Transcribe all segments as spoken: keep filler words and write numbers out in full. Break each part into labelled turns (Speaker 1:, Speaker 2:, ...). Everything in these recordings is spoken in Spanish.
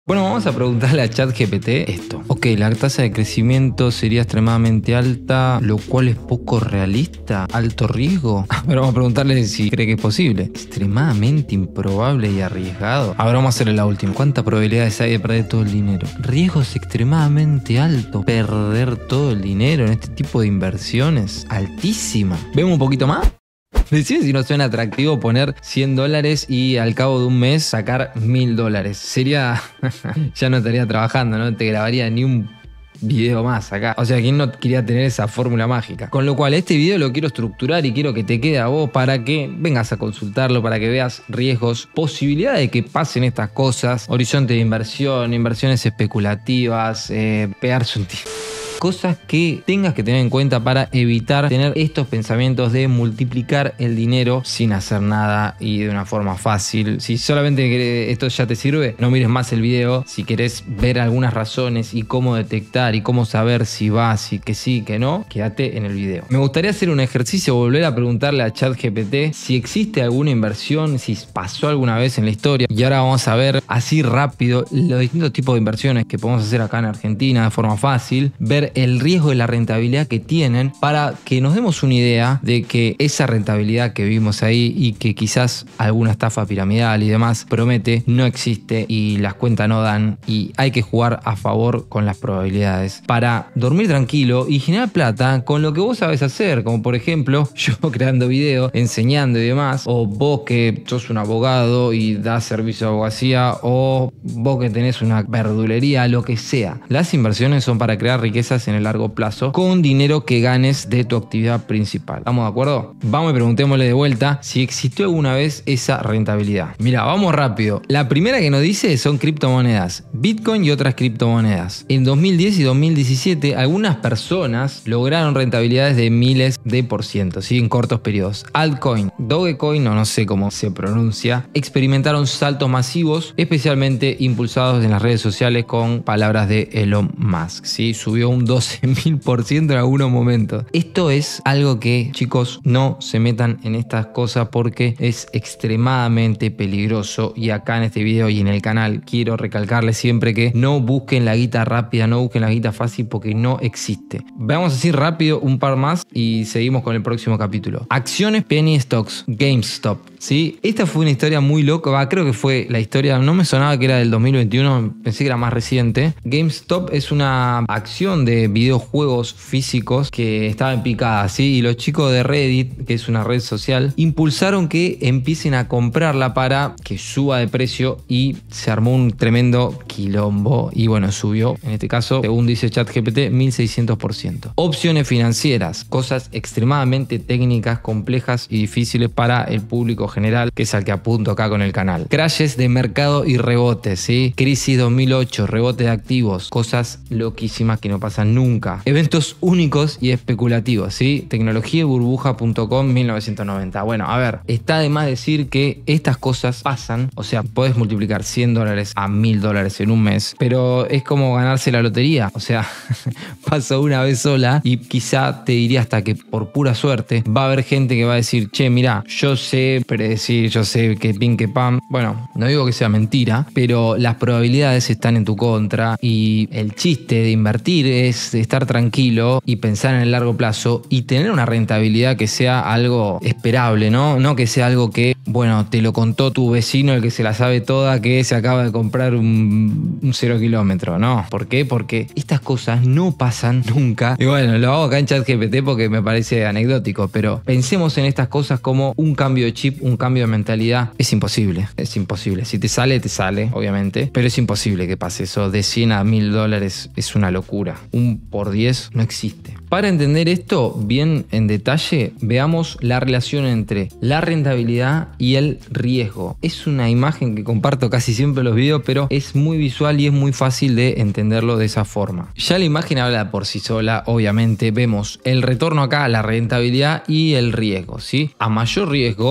Speaker 1: Bueno, vamos a preguntarle a ChatGPT esto. Ok, la tasa de crecimiento sería extremadamente alta, lo cual es poco realista. ¿Alto riesgo? Pero vamos a preguntarle si cree que es posible. Extremadamente improbable y arriesgado. Ahora vamos a hacerle la última. ¿Cuántas probabilidades hay de perder todo el dinero? Riesgos extremadamente altos. ¿Perder todo el dinero en este tipo de inversiones? Altísima. ¿Vemos un poquito más? Decime si no suena atractivo poner cien dólares y al cabo de un mes sacar mil dólares. Sería... ya no estaría trabajando, no te grabaría ni un video más acá. O sea, ¿quién no quería tener esa fórmula mágica? Con lo cual, este video lo quiero estructurar y quiero que te quede a vos para que vengas a consultarlo, para que veas riesgos, posibilidad de que pasen estas cosas, horizonte de inversión, inversiones especulativas, eh, pegarse un tiro. Cosas que tengas que tener en cuenta para evitar tener estos pensamientos de multiplicar el dinero sin hacer nada y de una forma fácil. Si solamente esto ya te sirve, no mires más el video. Si querés ver algunas razones y cómo detectar y cómo saber si va, si que sí, que no, quédate en el video. Me gustaría hacer un ejercicio, volver a preguntarle a ChatGPT si existe alguna inversión, si pasó alguna vez en la historia. Y ahora vamos a ver así rápido los distintos tipos de inversiones que podemos hacer acá en Argentina de forma fácil, ver el riesgo y la rentabilidad que tienen para que nos demos una idea de que esa rentabilidad que vimos ahí y que quizás alguna estafa piramidal y demás promete no existe y las cuentas no dan y hay que jugar a favor con las probabilidades para dormir tranquilo y generar plata con lo que vos sabes hacer, como por ejemplo yo creando videos, enseñando y demás, o vos que sos un abogado y das servicio de abogacía, o vos que tenés una verdulería, lo que sea. Las inversiones son para crear riquezas en el largo plazo con dinero que ganes de tu actividad principal. ¿Estamos de acuerdo? Vamos y preguntémosle de vuelta si existió alguna vez esa rentabilidad. Mira, vamos rápido. La primera que nos dice son criptomonedas, Bitcoin y otras criptomonedas. En dos mil diez y dos mil diecisiete algunas personas lograron rentabilidades de miles de por ciento, ¿sí? En cortos periodos. Altcoin, Dogecoin, o no sé cómo se pronuncia, experimentaron saltos masivos, especialmente impulsados en las redes sociales con palabras de Elon Musk, ¿sí? Subió un doce mil por ciento en algunos momentos. Esto es algo que, chicos, no se metan en estas cosas porque es extremadamente peligroso. Y acá en este video y en el canal quiero recalcarles siempre que no busquen la guita rápida, no busquen la guita fácil porque no existe. Veamos así rápido un par más y seguimos con el próximo capítulo. Acciones penny stocks, GameStop, ¿sí? Esta fue una historia muy loca, va, creo que fue la historia, no me sonaba que era del dos mil veintiuno, pensé que era más reciente. GameStop es una acción de videojuegos físicos que estaba en picada, ¿sí? Y los chicos de Reddit, que es una red social, impulsaron que empiecen a comprarla para que suba de precio y se armó un tremendo quilombo y bueno, subió, en este caso, según dice ChatGPT, mil seiscientos por ciento. Opciones financieras, cosas extremadamente técnicas, complejas y difíciles para el público general, que es al que apunto acá con el canal. Crashes de mercado y rebotes, ¿sí? Crisis dos mil ocho, rebote de activos, cosas loquísimas que no pasan nunca. Eventos únicos y especulativos, ¿sí? Tecnología burbuja punto com mil novecientos noventa. Bueno, a ver, está de más decir que estas cosas pasan, o sea, puedes multiplicar cien dólares a mil dólares en un mes, pero es como ganarse la lotería, o sea, pasó una vez sola y quizá te diría hasta que por pura suerte va a haber gente que va a decir, che, mirá, yo sé predecir, yo sé que pin que pam. Bueno, no digo que sea mentira, pero las probabilidades están en tu contra y el chiste de invertir es estar tranquilo y pensar en el largo plazo y tener una rentabilidad que sea algo esperable, ¿no? No que sea algo que, bueno, te lo contó tu vecino, el que se la sabe toda, que se acaba de comprar un, un cero kilómetro, ¿no? ¿Por qué? Porque estas cosas no pasan nunca. Y bueno, lo hago acá en ChatGPT porque me parece anecdótico, pero pensemos en estas cosas como un cambio de chip, un cambio de mentalidad. Es imposible, es imposible. Si te sale, te sale, obviamente, pero es imposible que pase eso. De cien a mil dólares es una locura. Un por diez no existe. Para entender esto bien en detalle, veamos la relación entre la rentabilidad y el riesgo. Es una imagen que comparto casi siempre en los videos, pero es muy visual y es muy fácil de entenderlo de esa forma. Ya la imagen habla por sí sola, obviamente. Vemos el retorno acá, la rentabilidad y el riesgo, ¿sí? A mayor riesgo, mayor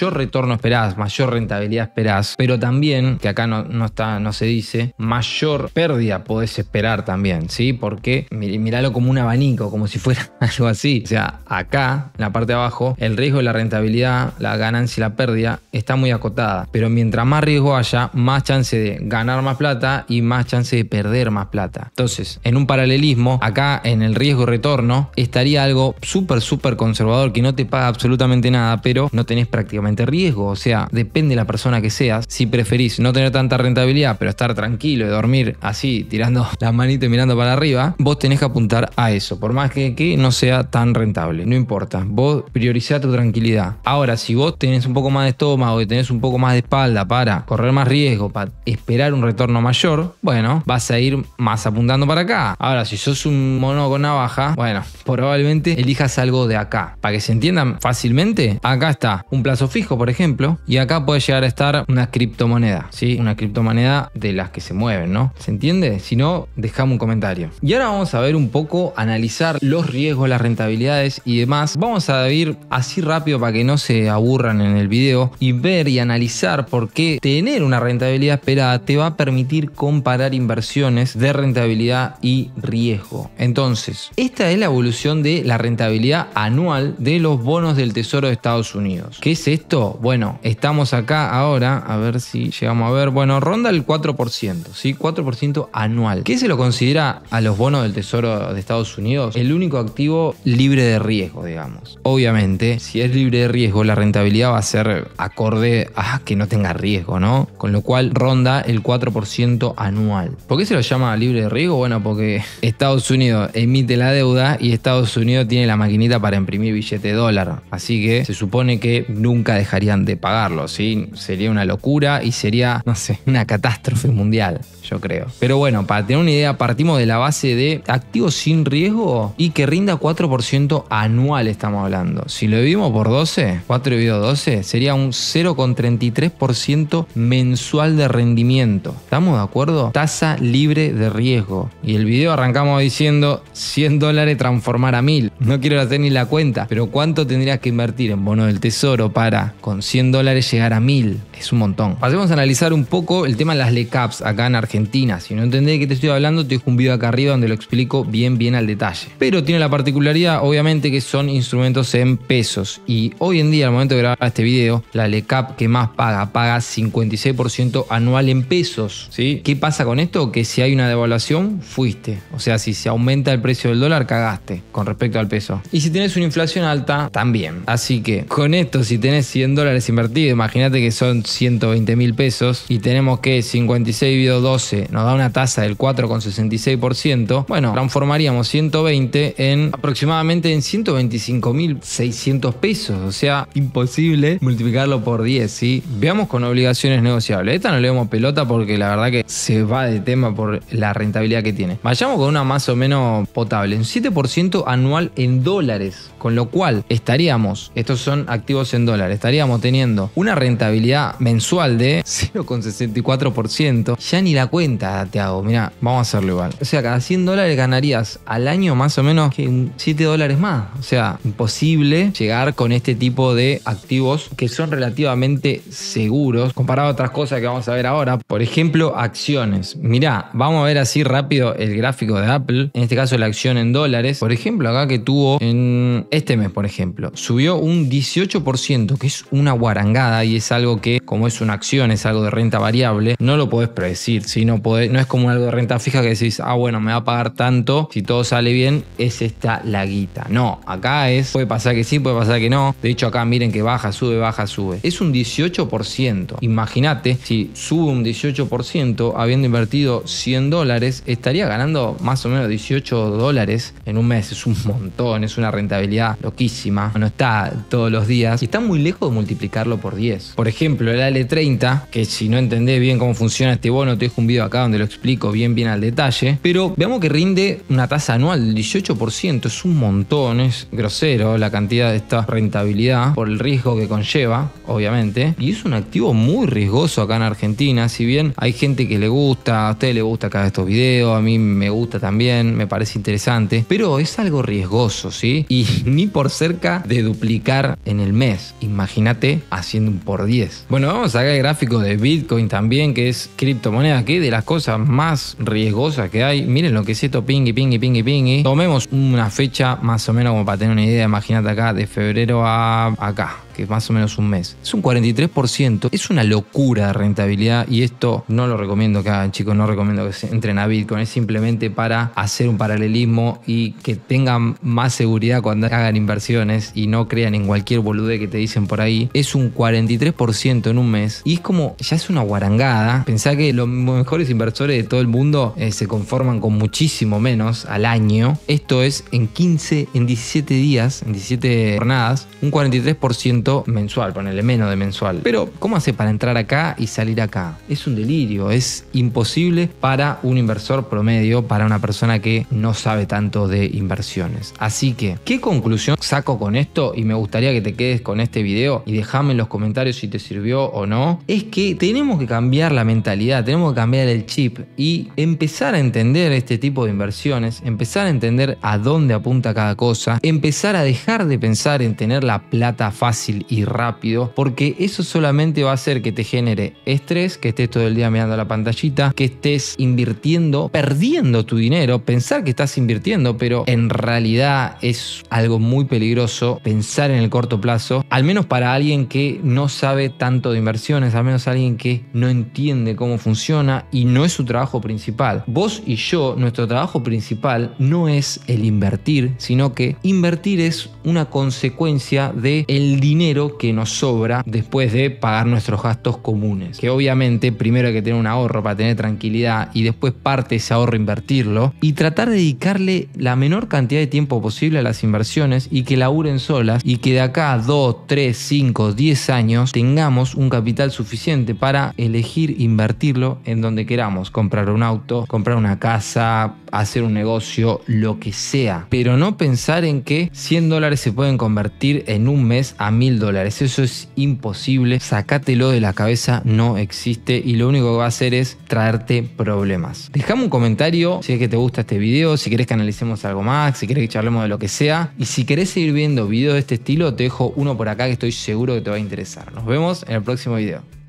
Speaker 1: mayor retorno esperás, mayor rentabilidad esperás, pero también, que acá no, no, está, no se dice, mayor pérdida podés esperar también, ¿sí? Porque miralo como un abanico, como si fuera algo así. O sea, acá, en la parte de abajo, el riesgo y la rentabilidad, la ganancia y la pérdida está muy acotada, pero mientras más riesgo haya, más chance de ganar más plata y más chance de perder más plata. Entonces, en un paralelismo, acá en el riesgo y retorno estaría algo súper, súper conservador que no te paga absolutamente nada, pero no tenés prácticamente riesgo. O sea, depende de la persona que seas. Si preferís no tener tanta rentabilidad, pero estar tranquilo y dormir así, tirando la manito y mirando para arriba, vos tenés que apuntar a eso, por más que, que no sea tan rentable. No importa, vos priorizá tu tranquilidad. Ahora, si vos tenés un poco más de estómago y tenés un poco más de espalda para correr más riesgo, para esperar un retorno mayor, bueno, vas a ir más apuntando para acá. Ahora, si sos un mono con navaja, bueno, probablemente elijas algo de acá. Para que se entiendan fácilmente, acá está un plazo fijo, por ejemplo, y acá puede llegar a estar una criptomoneda, ¿sí? Una criptomoneda de las que se mueven, ¿no? ¿Se entiende? Si no, dejame un comentario. Y ahora vamos a ver un poco, analizar los riesgos, las rentabilidades y demás. Vamos a ir así rápido para que no se aburran en el video y ver y analizar por qué tener una rentabilidad esperada te va a permitir comparar inversiones de rentabilidad y riesgo. Entonces, esta es la evolución de la rentabilidad anual de los bonos del Tesoro de Estados Unidos. ¿Qué es esto? Bueno, estamos acá ahora, a ver si llegamos a ver, bueno, ronda el cuatro por ciento, ¿sí? cuatro por ciento anual. ¿Qué se lo considera a los bonos del Tesoro de Estados Unidos? El único activo libre de riesgo, digamos. Obviamente, si es libre de riesgo, la rentabilidad va a ser acorde a que no tenga riesgo, ¿no? Con lo cual ronda el cuatro por ciento anual. ¿Por qué se lo llama libre de riesgo? Bueno, porque Estados Unidos emite la deuda y Estados Unidos tiene la maquinita para imprimir billete de dólar. Así que se supone que nunca dejarían de pagarlo, ¿sí? Sería una locura y sería, no sé, una catástrofe mundial, yo creo. Pero bueno, para tener una idea, partimos de la base de activos sin riesgo y que rinda cuatro por ciento anual, estamos hablando. Si lo dividimos por doce, cuatro dividido doce, sería un cero coma treinta y tres por ciento mensual de rendimiento. ¿Estamos de acuerdo? Tasa libre de riesgo. Y el video arrancamos diciendo cien dólares transformar a mil. No quiero hacer ni la cuenta, pero ¿cuánto tendrías que invertir en bono del tesoro para con cien dólares llegar a mil? Es un montón. Pasemos a analizar un poco el tema de las L E CAPs acá en Argentina. Si no entendés de qué te estoy hablando, te dejo un video acá arriba donde lo explico bien bien al detalle. Pero tiene la particularidad, obviamente, que son instrumentos en pesos. Y hoy en día, al momento de grabar este video, la L E CAP que más paga, paga cincuenta y seis por ciento anual en pesos, ¿sí? ¿Qué pasa con esto? Que si hay una devaluación, fuiste. O sea, si se aumenta el precio del dólar, cagaste con respecto al peso. Y si tienes una inflación alta, también. Así que con esto, si tenés cien dólares invertidos, imagínate que son ciento veinte mil pesos y tenemos que cincuenta y seis dividido doce nos da una tasa del cuatro coma sesenta y seis por ciento. Bueno, transformaríamos ciento veinte en aproximadamente en ciento veinticinco mil seiscientos pesos. O sea, imposible multiplicarlo por diez, ¿sí? Veamos con obligaciones negociables. Esta no le damos pelota porque la verdad que se va de tema por la rentabilidad que tiene. Vayamos con una más o menos potable. Un siete por ciento anual en dólares. Con lo cual estaríamos, estos son activos en dólares, estaríamos teniendo una rentabilidad mensual de cero coma sesenta y cuatro por ciento. Ya ni la cuenta te hago. Mira, vamos a hacerlo igual. O sea, cada cien dólares ganarías al año más o menos que siete dólares más. O sea, imposible llegar con este tipo de activos que son relativamente seguros comparado a otras cosas que vamos a ver ahora. Por ejemplo, acciones. Mirá, vamos a ver así rápido el gráfico de Apple. En este caso la acción en dólares. Por ejemplo, acá que tuvo en este mes, por ejemplo, subió un dieciocho por ciento, que es una guarangada y es algo que, como es una acción, es algo de renta variable, no lo podés predecir, ¿sí? No, podés, no es como algo de renta fija que decís, ah, bueno, me va a pagar tanto, si todo sale bien, es esta la guita. No, acá es, puede pasar que sí, puede pasar que no. De hecho, acá miren que baja, sube, baja, sube. Es un dieciocho por ciento. Imagínate, si sube un dieciocho por ciento, habiendo invertido cien dólares, estaría ganando más o menos dieciocho dólares en un mes. Es un montón, es una rentabilidad loquísima. No está todos los días y está muy lejos de multiplicarlo por diez. Por ejemplo, el A L treinta, que si no entendés bien cómo funciona este bono, te dejo un video acá donde lo explico bien bien al detalle, pero veamos que rinde una tasa anual del dieciocho por ciento. Es un montón, es grosero la cantidad de esta rentabilidad por el riesgo que conlleva, obviamente, y es un activo muy riesgoso acá en Argentina. Si bien hay gente que le gusta, a ustedes les gusta acá estos videos, a mí me gusta también, me parece interesante, pero es algo riesgoso, ¿sí? Y ni por cerca de duplicar en el mes. Imagínate haciendo un por diez. Bueno, vamos a sacar el gráfico de Bitcoin también, que es criptomoneda, que es de las cosas más riesgosas que hay. Miren lo que es esto, pingui, pingui, pingui, pingui. Tomemos una fecha más o menos como para tener una idea. Imagínate acá, de febrero a acá, que es más o menos un mes. Es un cuarenta y tres por ciento. Es una locura de rentabilidad y esto no lo recomiendo que hagan, chicos. No recomiendo que se entren a Bitcoin. Es simplemente para hacer un paralelismo y que tengan más seguridad cuando hagan inversiones y no crean en cualquier boludez que te dicen por ahí. Es un cuarenta y tres por ciento en un mes y es como, ya es una guarangada. Pensá que los mejores inversores de todo el mundo eh, se conforman con muchísimo menos al año. Esto es en quince, en diecisiete días, en diecisiete jornadas, un cuarenta y tres por ciento mensual, ponele menos de mensual. Pero, ¿cómo hace para entrar acá y salir acá? Es un delirio, es imposible para un inversor promedio, para una persona que no sabe tanto de inversiones. Así que, ¿qué conclusión saco con esto? Y me gustaría que te quedes con este video y déjame en los comentarios si te sirvió o no. Es que tenemos que cambiar la mentalidad, tenemos que cambiar el chip y empezar a entender este tipo de inversiones, empezar a entender a dónde apunta cada cosa, empezar a dejar de pensar en tener la plata fácil y rápido, porque eso solamente va a hacer que te genere estrés, que estés todo el día mirando la pantallita, que estés invirtiendo, perdiendo tu dinero, pensar que estás invirtiendo, pero en realidad es algo muy peligroso pensar en el corto plazo, al menos para alguien que no sabe tanto de inversiones, al menos alguien que no entiende cómo funciona y no es su trabajo principal. Vos y yo, nuestro trabajo principal no es el invertir, sino que invertir es una consecuencia del dinero que nos sobra después de pagar nuestros gastos comunes, que obviamente primero hay que tener un ahorro para tener tranquilidad y después parte de ese ahorro invertirlo y tratar de dedicarle la menor cantidad de tiempo posible a las inversiones y que laburen solas y que de acá a dos, tres, cinco, diez años tengamos un capital suficiente para elegir invertirlo en donde queramos, comprar un auto, comprar una casa, hacer un negocio, lo que sea, pero no pensar en que cien dólares se pueden convertir en un mes a mil dólares. Eso es imposible, sacátelo de la cabeza, no existe y lo único que va a hacer es traerte problemas. Dejame un comentario si es que te gusta este video, si querés que analicemos algo más, si querés que charlemos de lo que sea y si querés seguir viendo videos de este estilo te dejo uno por acá que estoy seguro que te va a interesar. Nos vemos en el próximo video.